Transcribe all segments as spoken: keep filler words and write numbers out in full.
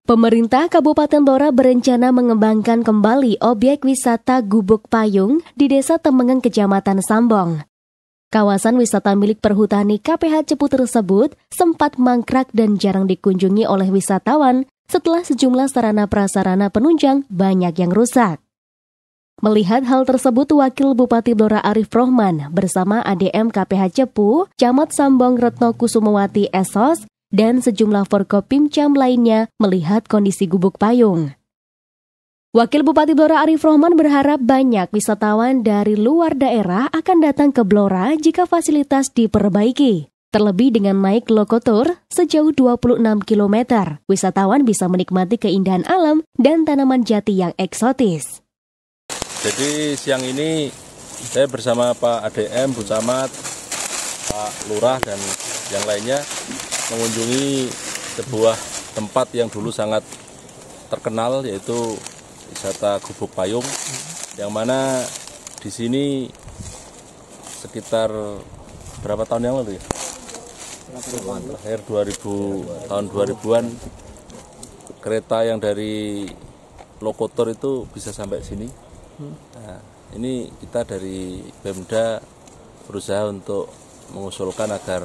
Pemerintah Kabupaten Blora berencana mengembangkan kembali objek wisata Gubuk Payung di Desa Temengen, Kecamatan Sambong. Kawasan wisata milik Perhutani K P H Cepu tersebut sempat mangkrak dan jarang dikunjungi oleh wisatawan setelah sejumlah sarana prasarana penunjang banyak yang rusak. Melihat hal tersebut, Wakil Bupati Blora Arif Rohman bersama A D M K P H Cepu, Camat Sambong Retno Kusumawati S O S, dan sejumlah Forkopimcam lainnya melihat kondisi Gubuk Payung. Wakil Bupati Blora Arif Rohman berharap banyak wisatawan dari luar daerah akan datang ke Blora jika fasilitas diperbaiki. Terlebih dengan naik lokomotor sejauh dua puluh enam kilometer, wisatawan bisa menikmati keindahan alam dan tanaman jati yang eksotis. Jadi siang ini saya bersama Pak A D M, Bu Camat, Pak Lurah, dan yang lainnya mengunjungi sebuah tempat yang dulu sangat terkenal, yaitu wisata Gubuk Payung, yang mana di sini sekitar berapa tahun yang lalu ya? Terakhir dua ribu, tahun dua ribuan, kereta yang dari lokomotor itu bisa sampai sini. Nah, ini kita dari Pemda berusaha untuk mengusulkan agar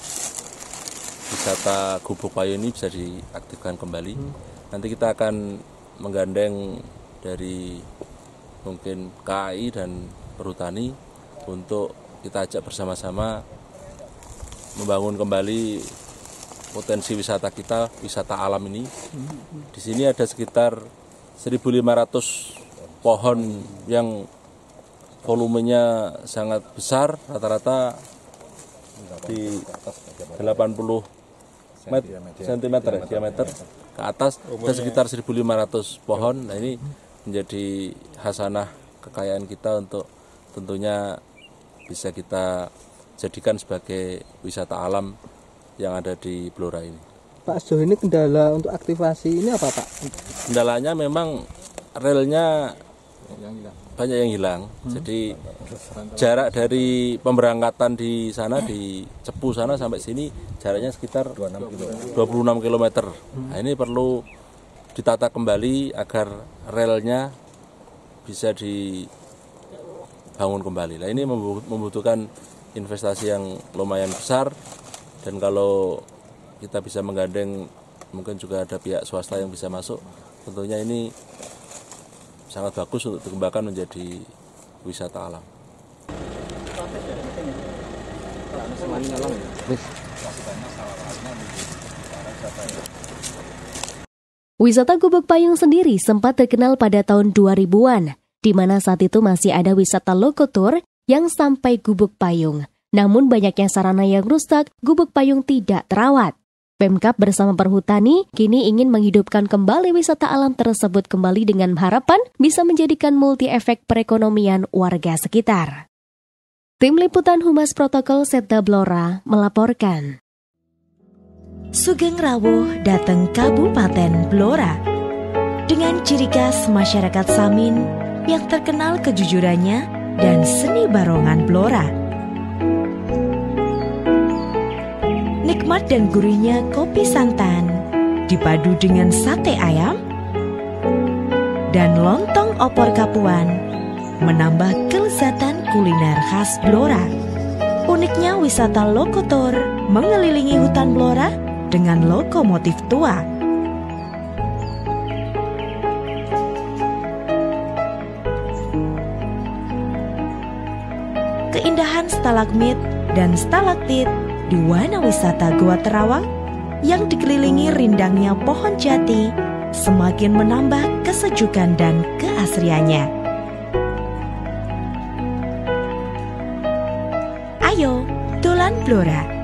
wisata Gubuk Payung ini bisa diaktifkan kembali. Hmm. Nanti kita akan menggandeng dari mungkin K A I dan Perhutani untuk kita ajak bersama-sama membangun kembali potensi wisata kita, wisata alam ini. Hmm. Di sini ada sekitar seribu lima ratus pohon yang volumenya sangat besar, rata-rata di delapan puluh sentimeter ya, diameter ke atas, ada sekitar seribu lima ratus pohon. Nah, ini menjadi hasanah kekayaan kita untuk tentunya bisa kita jadikan sebagai wisata alam yang ada di Blora ini. Pak, sejauh ini kendala untuk aktivasi ini apa, Pak? Kendalanya memang relnya banyak yang hilang. Hmm. Jadi jarak dari pemberangkatan di sana, di Cepu sana sampai sini jaraknya sekitar dua puluh enam kilometer. Hmm. Nah, ini perlu ditata kembali agar relnya bisa dibangun kembali. Nah, ini membutuhkan investasi yang lumayan besar, dan kalau kita bisa menggandeng, mungkin juga ada pihak swasta yang bisa masuk, tentunya ini sangat bagus untuk dikembangkan menjadi wisata alam. Wisata Gubuk Payung sendiri sempat terkenal pada tahun dua ribuan, di mana saat itu masih ada wisata lokomotor yang sampai Gubuk Payung. Namun banyaknya sarana yang rusak, Gubuk Payung tidak terawat. Pemkab bersama Perhutani kini ingin menghidupkan kembali wisata alam tersebut kembali dengan harapan bisa menjadikan multi efek perekonomian warga sekitar. Tim Liputan Humas Protokol Setda Blora melaporkan. Sugeng Rawuh datang Kabupaten Blora. Dengan ciri khas masyarakat Samin yang terkenal kejujurannya dan seni barongan Blora. Nikmat dan gurihnya kopi santan dipadu dengan sate ayam dan lontong opor kapuan menambah kelezatan kuliner khas Blora. Uniknya wisata lokomotor mengelilingi hutan Blora dengan lokomotif tua. Keindahan stalagmit dan stalaktit di Wana Wisata Goa Terawang yang dikelilingi rindangnya pohon jati semakin menambah kesejukan dan keasriannya. Ayo, dolan Blora!